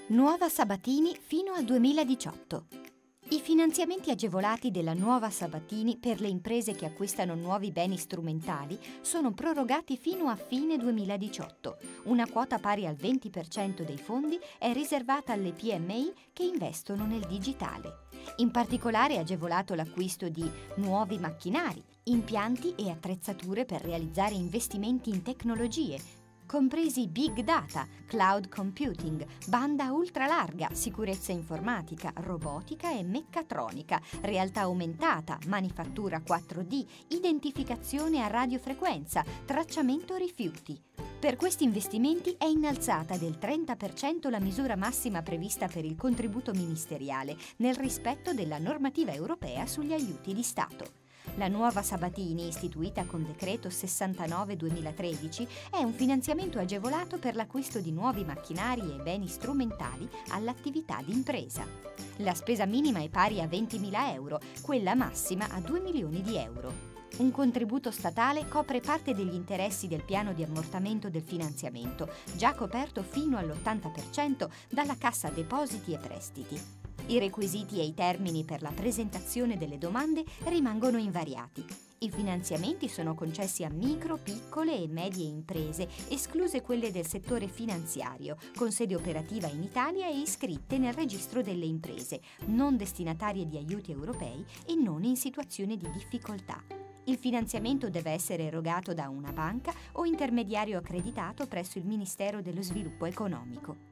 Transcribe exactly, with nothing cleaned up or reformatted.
Nuova Sabatini fino al duemiladiciotto. I finanziamenti agevolati della Nuova Sabatini per le imprese che acquistano nuovi beni strumentali sono prorogati fino a fine duemiladiciotto. Una quota pari al venti per cento dei fondi è riservata alle P M I che investono nel digitale. In particolare è agevolato l'acquisto di nuovi macchinari, impianti e attrezzature per realizzare investimenti in tecnologie, compresi big data, cloud computing, banda ultralarga, sicurezza informatica, robotica e meccatronica, realtà aumentata, manifattura quattro D, identificazione a radiofrequenza, tracciamento rifiuti. Per questi investimenti è innalzata del trenta per cento la misura massima prevista per il contributo ministeriale, nel rispetto della normativa europea sugli aiuti di Stato. La Nuova Sabatini, istituita con decreto sessantanove duemilatredici, è un finanziamento agevolato per l'acquisto di nuovi macchinari e beni strumentali all'attività di impresa. La spesa minima è pari a ventimila euro, quella massima a due milioni di euro. Un contributo statale copre parte degli interessi del piano di ammortamento del finanziamento, già coperto fino all'ottanta per cento dalla Cassa Depositi e Prestiti. I requisiti e i termini per la presentazione delle domande rimangono invariati. I finanziamenti sono concessi a micro, piccole e medie imprese, escluse quelle del settore finanziario, con sede operativa in Italia e iscritte nel registro delle imprese, non destinatarie di aiuti europei e non in situazione di difficoltà. Il finanziamento deve essere erogato da una banca o intermediario accreditato presso il Ministero dello Sviluppo Economico.